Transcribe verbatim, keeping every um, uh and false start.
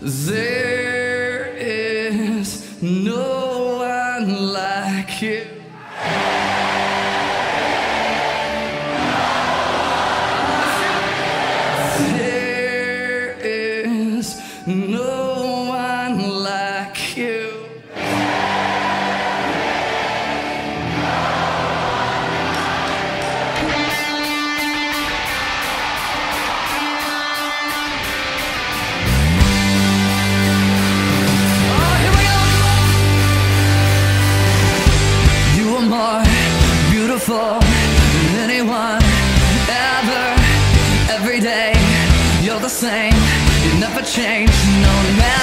There is no one like you. There is no one like you. More beautiful than anyone ever. Every day you're the same, you never change, no matter